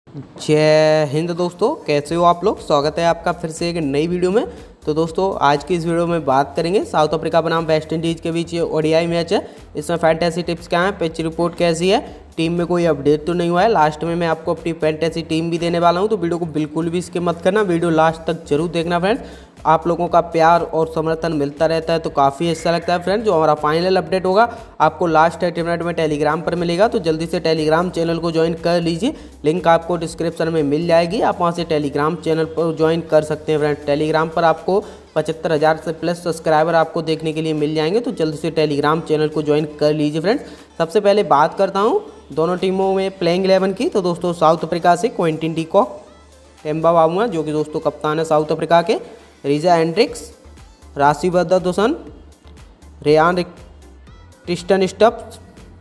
जय हिंद दोस्तों, कैसे हो आप लोग। स्वागत है आपका फिर से एक नई वीडियो में। तो दोस्तों आज की इस वीडियो में बात करेंगे साउथ अफ्रीका बनाम वेस्ट इंडीज़ के बीच ये ओडीआई मैच है। इसमें फैंटेसी टिप्स क्या है, पिच रिपोर्ट कैसी है, टीम में कोई अपडेट तो नहीं हुआ है। लास्ट में मैं आपको अपनी फैंटेसी टीम भी देने वाला हूं, तो वीडियो को बिल्कुल भी स्किप मत करना, वीडियो लास्ट तक जरूर देखना फ्रेंड्स। आप लोगों का प्यार और समर्थन मिलता रहता है तो काफ़ी अच्छा लगता है फ्रेंड्स। जो हमारा फाइनल अपडेट होगा आपको लास्ट 30 मिनट में टेलीग्राम पर मिलेगा, तो जल्दी से टेलीग्राम चैनल को ज्वाइन कर लीजिए। लिंक आपको डिस्क्रिप्शन में मिल जाएगी, आप वहां से टेलीग्राम चैनल पर ज्वाइन कर सकते हैं फ्रेंड्स। टेलीग्राम पर आपको 75,000 से प्लस सब्सक्राइबर आपको देखने के लिए मिल जाएंगे, तो जल्दी से टेलीग्राम चैनल को ज्वाइन कर लीजिए फ्रेंड्स। सबसे पहले बात करता हूँ दोनों टीमों में प्लेइंग 11 की। तो दोस्तों साउथ अफ्रीका से Quinton de Kock, Temba Bavuma जो कि दोस्तों कप्तान है साउथ अफ्रीका के, रीजा एंड्रिक्स, राशिवर्धन, Ryan Tristan Stubbs,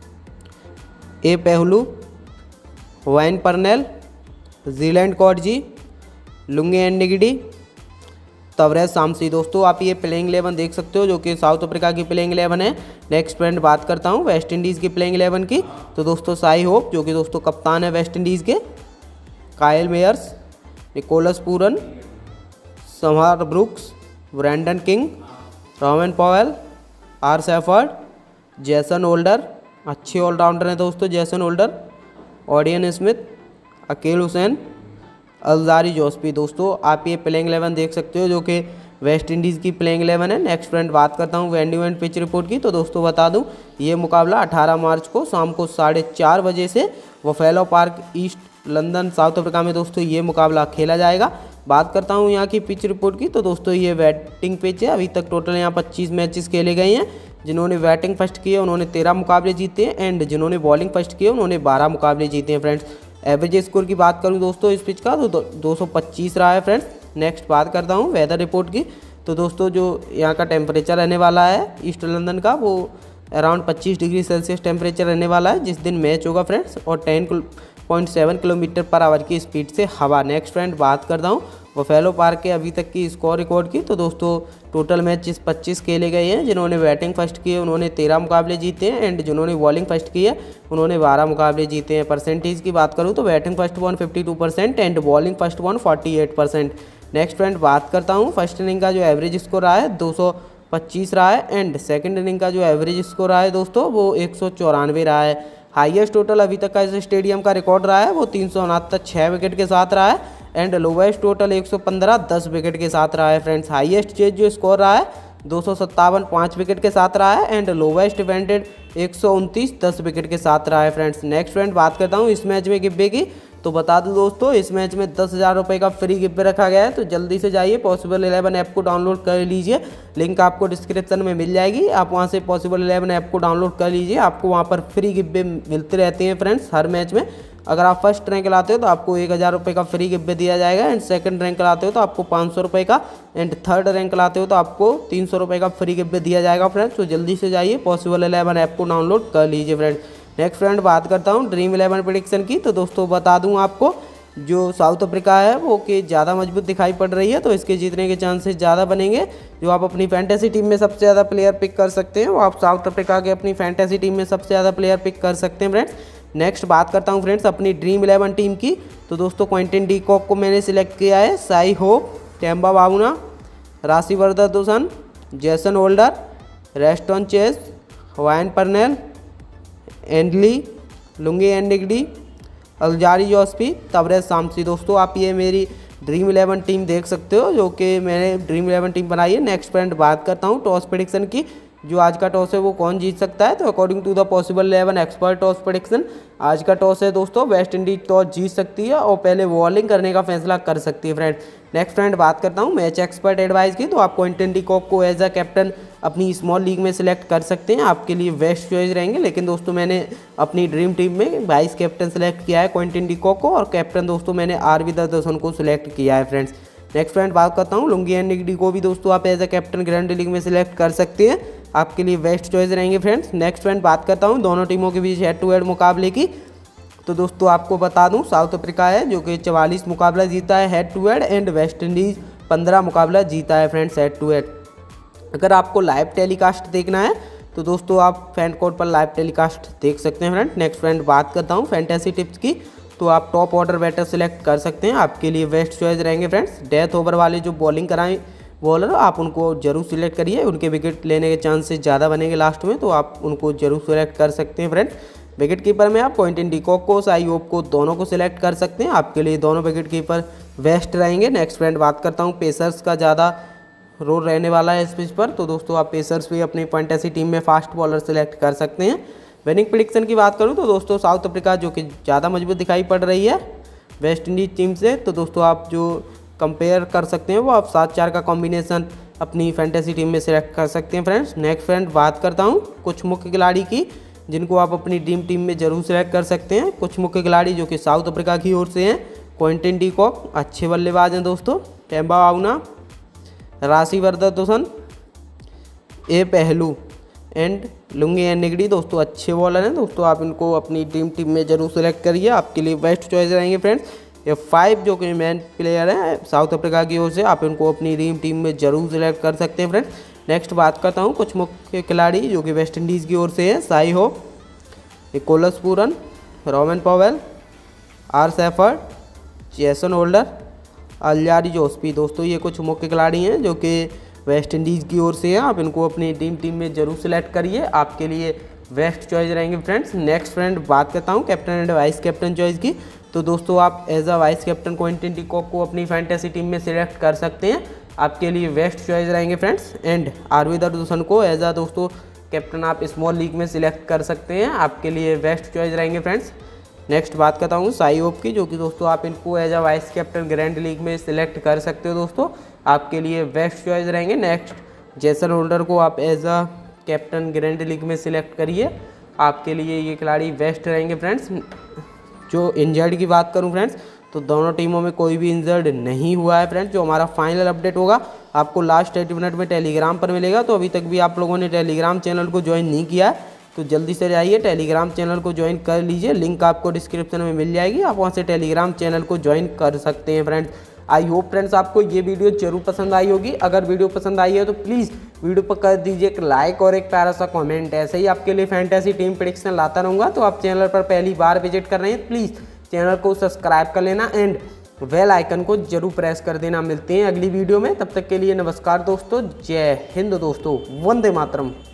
A Phehlukwayo, Wayne Parnell, Gerald Coetzee, Lungi Ngidi, Tabraiz Shamsi. दोस्तों आप ये प्लेइंग 11 देख सकते हो जो कि साउथ अफ्रीका की प्लेइंग 11 है। नेक्स्ट फ्रेंड बात करता हूँ वेस्ट इंडीज़ की प्लेइंग 11 की। तो दोस्तों साई होप जो कि दोस्तों कप्तान है वेस्ट इंडीज़ के, Kyle Mayers, Nicholas Pooran, Shamarh Brooks, Brandon King, Rovman Powell, R Shepherd, Jason Holder, अच्छे ऑलराउंडर हैं दोस्तों Jason Holder, Odean Smith, Akeal Hosein, Alzarri Joseph. दोस्तों आप ये प्लेइंग 11 देख सकते हो जो कि वेस्ट इंडीज़ की प्लेइंग 11 है। नेक्स्ट फ्रेंड बात करता हूँ वेन्यू एंड पिच रिपोर्ट की। तो दोस्तों बता दूँ ये मुकाबला 18 मार्च को शाम को 4:30 बजे से Buffalo Park East London South Africa में दोस्तों ये मुकाबला खेला जाएगा। बात करता हूँ यहाँ की पिच रिपोर्ट की। तो दोस्तों ये बैटिंग पिच है। अभी तक टोटल यहाँ 25 मैचेस खेले गए हैं। जिन्होंने बैटिंग फर्स्ट किए उन्होंने 13 मुकाबले जीते हैं, एंड जिन्होंने बॉलिंग फर्स्ट किए उन्होंने 12 मुकाबले जीते हैं फ्रेंड्स। एवरेज स्कोर की बात करूं दोस्तों इस पिच का तो 225 रहा है फ्रेंड्स। नेक्स्ट बात करता हूं वेदर रिपोर्ट की। तो दोस्तों जो यहाँ का टेम्परेचर रहने वाला है ईस्ट लंदन का, वो अराउंड 25 डिग्री सेल्सियस टेम्परेचर रहने वाला है जिस दिन मैच होगा फ्रेंड्स, और 10.7 किलोमीटर पर आवर की स्पीड से हवा। नेक्स्ट फ्रेंड बात करता हूँ बफेलो पार्क के अभी तक की स्कोर रिकॉर्ड की। तो दोस्तों टोटल मैच 25 खेले गए हैं। जिन्होंने बैटिंग फर्स्ट किए उन्होंने 13 मुकाबले जीते हैं, एंड जिन्होंने बॉलिंग फर्स्ट की है उन्होंने 12 मुकाबले जीते हैं। परसेंटेज की बात करूं तो batting first won 52% and bowling first won 48%। Next friend बात करता हूं फर्स्ट इनिंग का जो एवरेज स्कोर रहा है 225 रहा है, एंड सेकंड इनिंग का जो एवरेज स्कोर रहा है दोस्तों वो 194 रहा है। हाईएस्ट टोटल अभी तक का इस स्टेडियम का रिकॉर्ड रहा है वो 369 6 विकेट के साथ रहा है, एंड लोवेस्ट टोटल 115 10 विकेट के साथ रहा है फ्रेंड्स। हाईएस्ट चेज जो स्कोर रहा है 257 5 विकेट के साथ रहा है, एंड लोवेस्ट इवेंटेड 129 10 विकेट के साथ रहा है फ्रेंड्स। नेक्स्ट फ्रेंड बात करता हूँ इस मैच में गिब्बे की। तो बता दूं दोस्तों इस मैच में 10,000 रुपये का फ्री गिब्बे रखा गया है, तो जल्दी से जाइए पॉसिबल 11 ऐप को डाउनलोड कर लीजिए। लिंक आपको डिस्क्रिप्शन में मिल जाएगी, आप वहां से पॉसिबल 11 ऐप को डाउनलोड कर लीजिए। आपको वहां पर फ्री गिब्बे मिलते रहते हैं फ्रेंड्स हर मैच में। अगर आप फर्स्ट रैंक लाते हो तो आपको 1,000 रुपये का फ्री गिब्बे दिया जाएगा, एंड सेकंड रैंक लाते हो तो आपको 500 रुपये का, एंड थर्ड रैंक लाते हो तो आपको 300 रुपये का फ्री गिब्बे दिया जाएगा फ्रेंड्स। तो जल्दी से जाइए पॉसिबल 11 ऐप को डाउनलोड कर लीजिए फ्रेंड्स। नेक्स्ट फ्रेंड बात करता हूँ ड्रीम 11 प्रेडिक्शन की। तो दोस्तों बता दूँ आपको जो साउथ अफ्रीका है वो कि ज़्यादा मजबूत दिखाई पड़ रही है, तो इसके जीतने के चांसेस ज़्यादा बनेंगे। जो आप अपनी फैंटेसी टीम में सबसे ज़्यादा प्लेयर पिक कर सकते हैं वो आप साउथ अफ्रीका के अपनी फैंटेसी टीम में सबसे ज़्यादा प्लेयर पिक कर सकते हैं फ्रेंड्स। नेक्स्ट बात करता हूँ फ्रेंड्स अपनी ड्रीम 11 टीम की। तो दोस्तों क्विंटन डी कॉक को मैंने सिलेक्ट किया है, साई होप, टेम्बा बावुआ, राशिवर्धन, Jason Holder, Roston Chase, Wayne Parnell, Andile, Lungi Ngidi, Alzarri Joseph, Tabraiz Shamsi. दोस्तों आप ये मेरी ड्रीम 11 टीम देख सकते हो जो कि मैंने ड्रीम 11 टीम बनाई है। नेक्स्ट फ्रेंड बात करता हूँ टॉस प्रेडिक्शन की। जो आज का टॉस है वो कौन जीत सकता है, तो according to the possible 11 expert toss prediction आज का टॉस है दोस्तों वेस्ट इंडीज टॉस जीत सकती है और पहले बॉलिंग करने का फैसला कर सकती है फ्रेंड। नेक्स्ट फ्रेंड बात करता हूँ मैच एक्सपर्ट एडवाइस की। तो आप क्विंटन डी कॉक को एज अ कैप्टन अपनी स्मॉल लीग में सिलेक्ट कर सकते हैं, आपके लिए बेस्ट चॉइस रहेंगे। लेकिन दोस्तों मैंने अपनी ड्रीम टीम में वाइस कैप्टन सेलेक्ट किया है क्विंटन डी कॉक को, और कैप्टन दोस्तों मैंने आर.वी. को सिलेक्ट किया है फ्रेंड्स। नेक्स्ट फ्रेंड बात करता हूँ लुंगी एंडिगडी को भी दोस्तों आप as a captain grand league में सिलेक्ट कर सकते हैं, आपके लिए बेस्ट चॉइस रहेंगे फ्रेंड्स। नेक्स्ट फ्रेंड बात करता हूँ दोनों टीमों के बीच हेड टू हेड मुकाबले की। तो दोस्तों आपको बता दूं साउथ अफ्रीका है जो कि 44 मुकाबला जीता है head to head, and West Indies 15 मुकाबला जीता है फ्रेंड्स हेड टू हेड। अगर आपको लाइव टेलीकास्ट देखना है तो दोस्तों आप फैन कोड पर लाइव टेलीकास्ट देख सकते हैं फ्रेंड। नेक्स्ट फ्रेंड बात करता हूँ फैंटेसी टिप्स की। तो आप टॉप ऑर्डर बैटर सिलेक्ट कर सकते हैं, आपके लिए बेस्ट चॉइस रहेंगे फ्रेंड्स। डेथ ओवर वाले जो बॉलिंग कराएं बॉलर आप उनको जरूर सिलेक्ट करिए, उनके विकेट लेने के चांसेस ज़्यादा बनेंगे लास्ट में, तो आप उनको जरूर सिलेक्ट कर सकते हैं फ्रेंड्स। विकेट कीपर में आप क्विंटन डी कॉक को, साई होप को, दोनों को सिलेक्ट कर सकते हैं, आपके लिए दोनों विकेट कीपर बेस्ट रहेंगे। नेक्स्ट फ्रेंड बात करता हूँ पेसर्स का ज़्यादा रोल रहने वाला है इस पिच पर, तो दोस्तों आप पेसर्स भी अपनी फैंटेसी टीम में फास्ट बॉलर सिलेक्ट कर सकते हैं। विनिंग प्रेडिक्शन की बात करूँ तो दोस्तों साउथ अफ्रीका जो कि ज़्यादा मजबूत दिखाई पड़ रही है वेस्ट इंडीज़ टीम से, तो दोस्तों आप जो कंपेयर कर सकते हैं वो आप 7-4 का कॉम्बिनेशन अपनी फैंटेसी टीम में सिलेक्ट कर सकते हैं फ्रेंड्स। नेक्स्ट फ्रेंड बात करता हूँ कुछ मुख्य खिलाड़ी की जिनको आप अपनी ड्रीम टीम में जरूर सिलेक्ट कर सकते हैं। कुछ मुख्य खिलाड़ी जो कि साउथ अफ्रीका की ओर से हैं, क्विंटन डी कॉक अच्छे बल्लेबाज हैं दोस्तों, टेम्बा बाउना, राशिवर्धन, ए पहलू एंड लुंगी एंड निगड़ी दोस्तों अच्छे बॉलर हैं दोस्तों, आप इनको अपनी ड्रीम टीम में जरूर सिलेक्ट करिए, आपके लिए बेस्ट चॉइस रहेंगे फ्रेंड्स। ये 5 जो कि मेन प्लेयर हैं साउथ अफ्रीका की ओर से, आप इनको अपनी ड्रीम टीम में जरूर सिलेक्ट कर सकते हैं फ्रेंड्स। नेक्स्ट बात करता हूँ कुछ मुख्य खिलाड़ी जो कि वेस्ट इंडीज़ की ओर से है, Shai Hope, Nicholas Pooran, Rovman Powell, R Shepherd, Jason Holder, अलियारी जोस्पी दोस्तों ये कुछ मुख्य खिलाड़ी हैं जो कि वेस्ट इंडीज़ की ओर से हैं, आप इनको अपनी ड्रीम टीम में जरूर सिलेक्ट करिए, आपके लिए बेस्ट चॉइस रहेंगे फ्रेंड्स। नेक्स्ट फ्रेंड बात करता हूँ captain and vice captain choice की, तो दोस्तों आप as a vice captain Quinton de Kock को अपनी फैंटेसी टीम में सिलेक्ट कर सकते हैं, आपके लिए बेस्ट चॉइस रहेंगे फ्रेंड्स। एंड आरविंदर को एज अ दोस्तों कैप्टन आप स्मॉल लीग में सिलेक्ट कर सकते हैं, आपके लिए बेस्ट चॉइस रहेंगे फ्रेंड्स। नेक्स्ट बात करता हूँ साई होप की, जो कि दोस्तों आप इनको as a vice captain grand league में सिलेक्ट कर सकते हो दोस्तों, आपके लिए बेस्ट चॉइस रहेंगे। नेक्स्ट जेसन होल्डर को आप as a captain grand league में सिलेक्ट करिए, आपके लिए ये खिलाड़ी बेस्ट रहेंगे फ्रेंड्स। जो इंजर्ड की बात करूं फ्रेंड्स तो दोनों टीमों में कोई भी इंजर्ड नहीं हुआ है फ्रेंड्स। जो हमारा फाइनल अपडेट होगा आपको लास्ट 30 मिनट में टेलीग्राम पर मिलेगा, तो अभी तक भी आप लोगों ने टेलीग्राम चैनल को ज्वाइन नहीं किया है तो जल्दी से जाइए टेलीग्राम चैनल को ज्वाइन कर लीजिए, लिंक आपको डिस्क्रिप्शन में मिल जाएगी, आप वहाँ से टेलीग्राम चैनल को ज्वाइन कर सकते हैं फ्रेंड्स। आई होप फ्रेंड्स आपको ये वीडियो जरूर पसंद आई होगी, अगर वीडियो पसंद आई है तो प्लीज़ वीडियो पर कर दीजिए एक लाइक और एक प्यारा सा कमेंट। ऐसे ही आपके लिए फैंटेसी टीम प्रेडिक्शन लाता रहूँगा, तो आप चैनल पर पहली बार विजिट कर रहे हैं प्लीज़ चैनल को सब्सक्राइब कर लेना एंड बेल आइकन को जरूर प्रेस कर देना। मिलते हैं अगली वीडियो में, तब तक के लिए नमस्कार दोस्तों, जय हिंद दोस्तों, वंदे मातरम।